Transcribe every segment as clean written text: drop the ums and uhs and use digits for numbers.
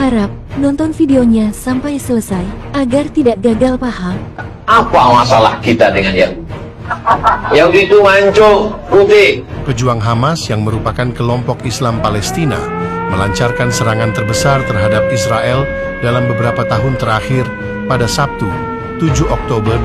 Harap nonton videonya sampai selesai agar tidak gagal paham. Apa masalah kita dengan Yahudi? Yahudi itu mancung, putih. Pejuang Hamas yang merupakan kelompok Islam Palestina melancarkan serangan terbesar terhadap Israel dalam beberapa tahun terakhir pada Sabtu, 7 Oktober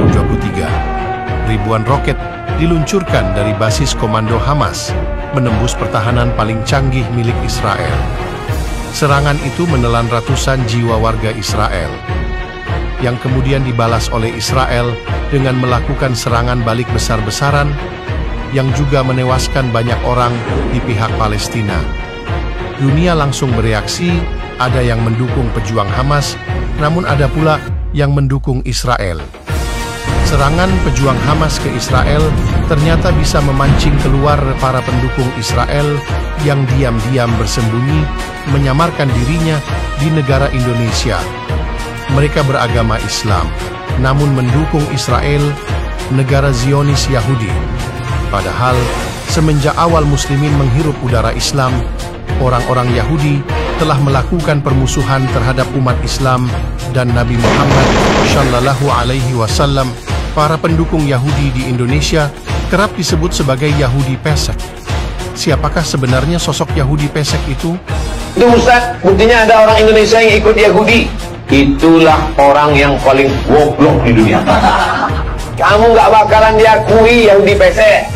2023. Ribuan roket diluncurkan dari basis komando Hamas, menembus pertahanan paling canggih milik Israel. Serangan itu menelan ratusan jiwa warga Israel, yang kemudian dibalas oleh Israel dengan melakukan serangan balik besar-besaran, yang juga menewaskan banyak orang di pihak Palestina. Dunia langsung bereaksi, ada yang mendukung pejuang Hamas, namun ada pula yang mendukung Israel. Serangan pejuang Hamas ke Israel ternyata bisa memancing keluar para pendukung Israel yang diam-diam bersembunyi, menyamarkan dirinya di negara Indonesia. Mereka beragama Islam, namun mendukung Israel, negara Zionis Yahudi. Padahal, semenjak awal Muslimin menghirup udara Islam, orang-orang Yahudi telah melakukan permusuhan terhadap umat Islam dan Nabi Muhammad Shallallahu Alaihi Wasallam. Para pendukung Yahudi di Indonesia kerap disebut sebagai Yahudi pesek. Siapakah sebenarnya sosok Yahudi pesek itu? Itu Ustaz, buktinya ada orang Indonesia yang ikut Yahudi. Itulah orang yang paling goblok di dunia. Kamu nggak bakalan diakui Yahudi pesek.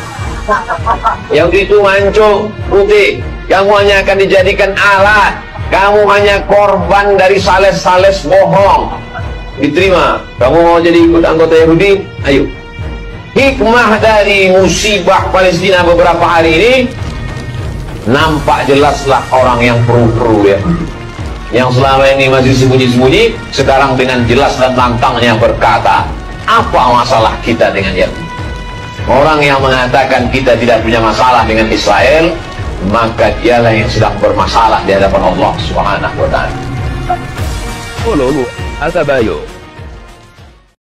Yahudi itu mancung, putih. Kamu hanya akan dijadikan alat. Kamu hanya korban dari sales-sales bohong. Diterima. Kamu mau jadi ikut anggota Yahudi? Ayo. Hikmah dari musibah Palestina beberapa hari ini, nampak jelaslah orang yang peru-peru ya, yang selama ini masih sembunyi-sembunyi, sekarang dengan jelas dan lantangnya berkata, apa masalah kita dengan Yahudi? Orang yang mengatakan kita tidak punya masalah dengan Israel, maka dialah yang sedang bermasalah di hadapan Allah Subhanahu wa Ta'ala. Follow Atabayo.